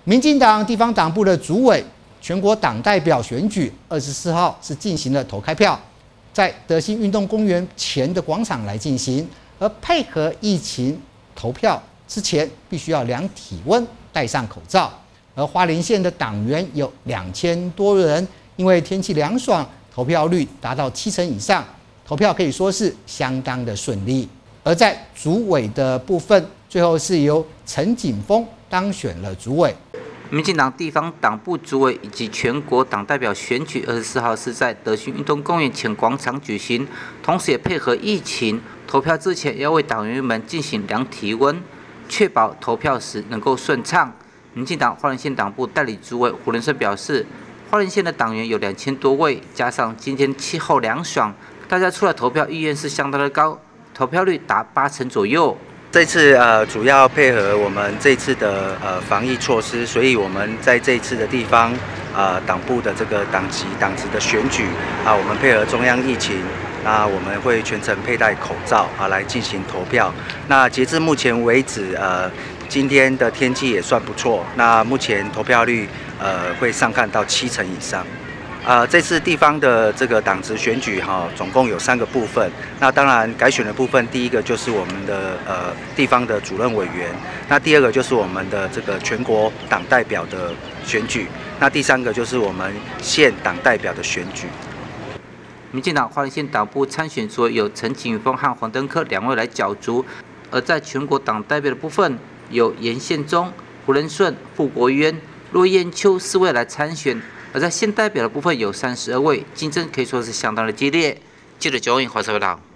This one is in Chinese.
民进党地方党部的主委、全国党代表选举24号是进行了投开票，在德兴运动公园前的广场来进行，而配合疫情投票之前必须要量体温、戴上口罩。而花莲县的党员有2000多人，因为天气凉爽，投票率达到70%以上，投票可以说是相当的顺利。而在主委的部分，最后是由陈景峰当选了主委。 民进党地方党部主委以及全国党代表选举24号是在德兴运动公园前广场举行，同时也配合疫情，投票之前要为党员们进行量体温，确保投票时能够顺畅。民进党花莲县党部代理主委胡仁生表示，花莲县的党员有2000多位，加上今天气候凉爽，大家出来投票意愿是相当的高，投票率达80%左右。 这次主要配合我们这次的防疫措施，所以我们在这一次的地方党部的这个党籍的选举我们配合中央疫情。我们会全程佩戴口罩来进行投票。那截至目前为止，今天的天气也算不错。那目前投票率会上看到70%以上。这次地方的这个党职选举总共有3个部分。那当然改选的部分，第一个就是我们的地方的主任委员。那第二个就是我们的这个全国党代表的选举。那第3个就是我们县党代表的选举。 民进党花莲县党部参选主委有陈景峰和黄登科2位来角逐，而在全国党代表的部分，有严宪忠、胡仁顺、傅国渊、骆燕秋4位来参选，而在县代表的部分有32位，竞争可以说是相当的激烈。记者9位华视报道。